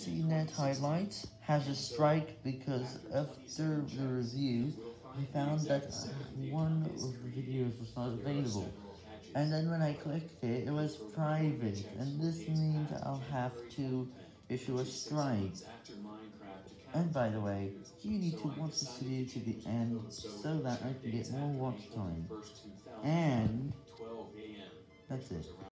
CNET highlights has a strike because after the review, I found that one of the videos was not available. And then when I clicked it, it was private, and this means I'll have to issue a strike. And by the way, you need to watch this video to the end so that I can get more watch time. And that's it.